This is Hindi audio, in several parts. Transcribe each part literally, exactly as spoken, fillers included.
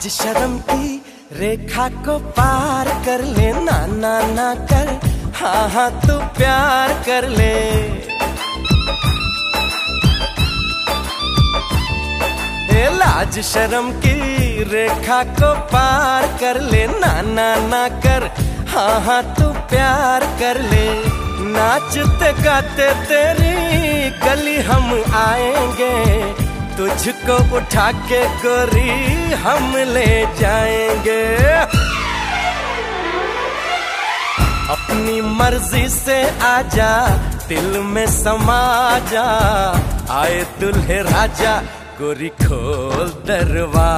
लाज शर्म की रेखा को पार कर ले, ना ना ना कर, हाँ हाँ तू प्यार कर ले। ए लाज शर्म की रेखा को पार कर ले, ना ना ना कर, हाँ हाँ तू प्यार कर ले। नाचते गाते तेरी गली हम आएंगे, तुझको उठा के गोरी हम ले जाएंगे। अपनी मर्जी से आजा, दिल में समा जा, आए दुल्हे राजा, गोरी खोल दरवाजा।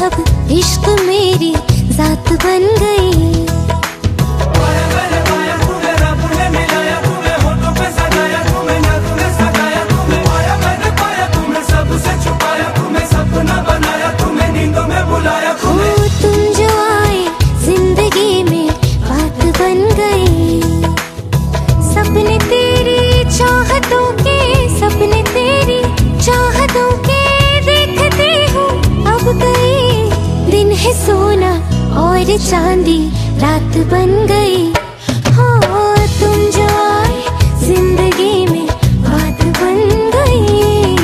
अब इश्क मेरी जात बन गई। तुम जो आए जिंदगी में बात बन गई। सपने तेरी चाहतों के, सपने तेरी चाहतों के देखती हूँ अब गई। दिन है सोना और चांदी रात बन गई। हो तुम जो आए जिंदगी में बात बन गई।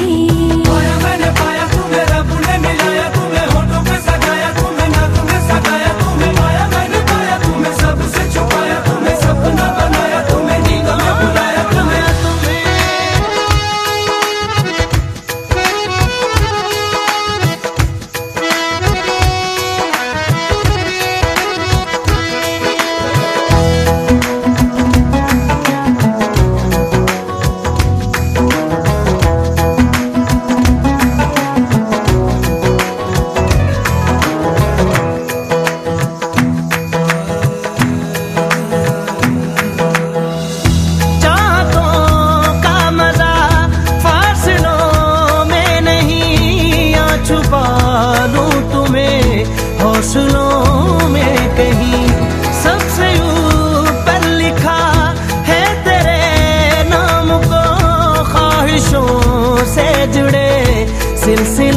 हौसलों में कहीं सबसे ऊपर लिखा है तेरे नाम को, ख्वाहिशों से जुड़े सिलसिले